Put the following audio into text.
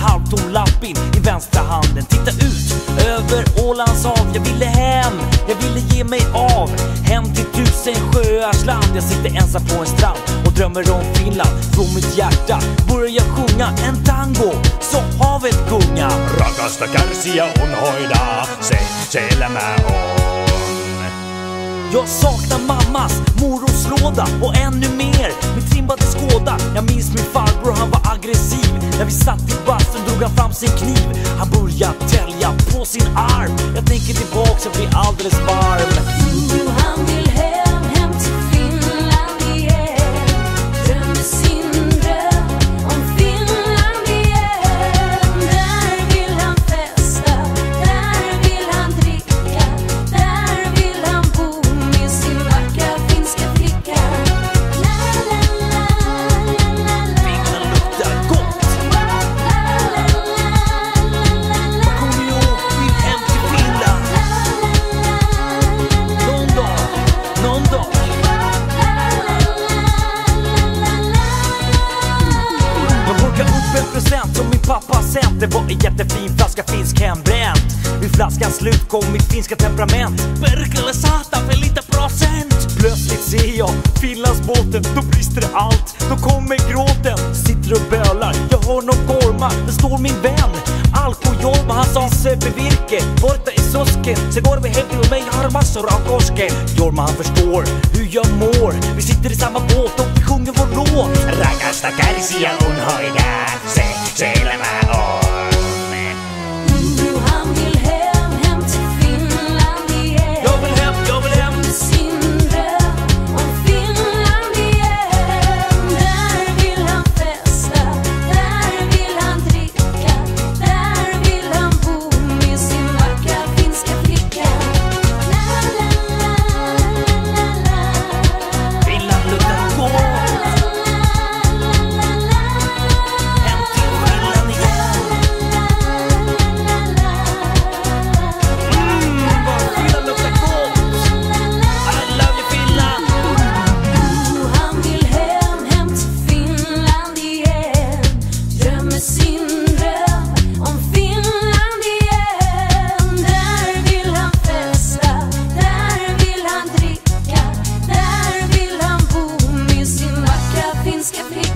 halvtom Lapin i vänstra handen. Titta ut över Ålands hav. Jag ville hem, jag ville ge mig av. Hem till 1000 sjöars land. Jag sitter ensam på en strand och drömmer om Finland. Från mitt hjärta börjar jag sjunga en tango, så havet gunga. Rakasta kärsiä on hoida, se elämä on. Jag saknar mammas morotslåda och ännu mer min trimmade skåda. Jag minns min farbror, han var aggressiv. När vi satt i bastun drog han fram sin kniv. Han började tälja på sin arm. Jag tänker tillbaks, jag blir alldeles varm. Han vill hem till Finland igen. Drömmer sin dröm om Finland igen. Där vill han festa, där vill han dricka, där vill han bo med sin vackra finska flicka. La la la la la la. Finland luktar gott. Markoolio vill hem till Finland. Någon dag. Jag burkar upp en present som min pappa sänt. Det var en jättefin flaska finsk hembränt. Vid flaskans slut kom mitt finska temperament. Perkele satan för lite procent. Plötsligt ser jag Finlandsbåten, då brister allt. Då kommer gråten, sitter och bölar. Jag hör någon gorma, det står min vän Alkoholjobb, han sa Sebbe virke borta i sosken, så går vi hem till mig, har massor av korsken. Jorma han förstår hur jag mår. Vi sitter i samma båt och vi sjunger vår låt. Rakasta kärsiä on hoida, se elämä on. Han vill hem till Finland igen. Jag vill hem. Sin dröm om Finland igen. Där vill han festa, där vill han dricka, där vill han bo med sin vackra finska flicka. La la la la la. Finland luktar gott. Hem till Finland igen. Vad Finland luktar gott. I love you Finland. Han vill hem till Finland igen. Drömmer sin dröm om Finland igen. Där vill han festa, där vill han dricka, där vill han bo med sin vackra finska flicka.